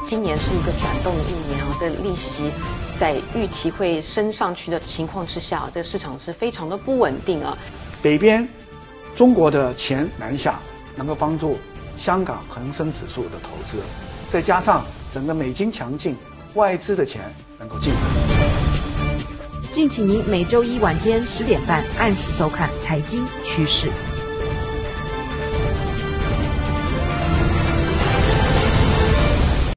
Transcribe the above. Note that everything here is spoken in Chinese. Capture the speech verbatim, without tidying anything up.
今年是一个转动的一年啊，这利息在预期会升上去的情况之下，这个市场是非常的不稳定啊。 北边中国的钱南下，能够帮助香港恒生指数的投资，再加上整个美金强劲，外资的钱能够进来。 敬请您每周一晚间十点半按时收看《财经趋势》。